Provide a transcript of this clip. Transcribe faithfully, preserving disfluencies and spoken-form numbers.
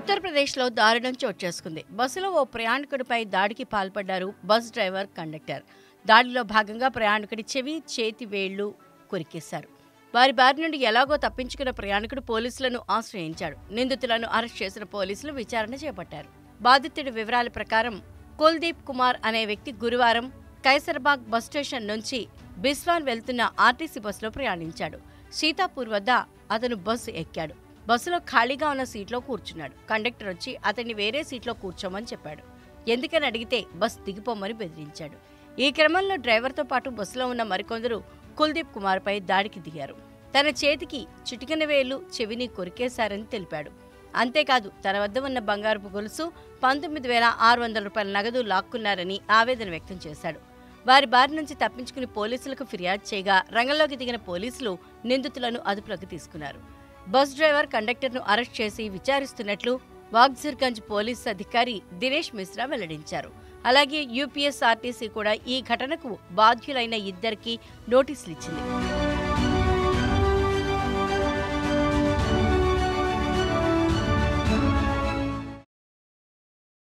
ఉత్తరప్రదేశ్లో దారుణం చోటు చేసుకుంది. బస్సులో ఓ ప్రయాణికుడిపై దాడికి పాల్పడ్డారు బస్ డ్రైవర్, కండక్టర్. దాడిలో భాగంగా ప్రయాణికుడి చెవి, చేతి వేళ్లు కొరికేశారు. వారి బారి నుండి ఎలాగో తప్పించుకున్న ప్రయాణికుడు పోలీసులను ఆశ్రయించాడు. నిందితులను అరెస్ట్ చేసిన పోలీసులు విచారణ చేపట్టారు. బాధితుడి వివరాల ప్రకారం కుల్దీప్ కుమార్ అనే వ్యక్తి గురువారం కైసర్బాగ్ బస్ స్టేషన్ నుంచి బిస్వాన్ వెళ్తున్న ఆర్టీసీ బస్సులో ప్రయాణించాడు. సీతాపూర్ వద్ద అతను బస్సు ఎక్కాడు. బస్సులో ఖాళీగా ఉన్న సీట్లో కూర్చున్నాడు. కండక్టర్ వచ్చి అతన్ని వేరే సీట్లో కూర్చోమని చెప్పాడు. ఎందుకని అడిగితే బస్ దిగిపోమని బెదిరించాడు. ఈ క్రమంలో డ్రైవర్తో పాటు బస్సులో ఉన్న మరికొందరు కుల్దీప్ కుమార్పై దాడికి దిగారు. తన చేతికి చిటికెన వేలు, చెవిని కొరికేశారని తెలిపాడు. అంతేకాదు తన వద్ద ఉన్న బంగారపు గొలుసు, పంతొమ్మిది వేల ఆరు వందల రూపాయల నగదు లాక్కున్నారని ఆవేదన వ్యక్తం చేశాడు. వారి బారి నుంచి తప్పించుకుని పోలీసులకు ఫిర్యాదు చేయగా రంగంలోకి దిగిన పోలీసులు నిందితులను అదుపులోకి తీసుకున్నారు. బస్ డ్రైవర్, కండక్టర్ను అరెస్ట్ చేసి విచారిస్తున్నట్లు వాగ్జీర్గంజ్ పోలీసు అధికారి దినేష్ మిశ్రా వెల్లడించారు. అలాగే యూపీఎస్ఆర్టీసీ కూడా ఈ ఘటనకు బాధ్యులైన ఇద్దరికి నోటీసులు ఇచ్చింది.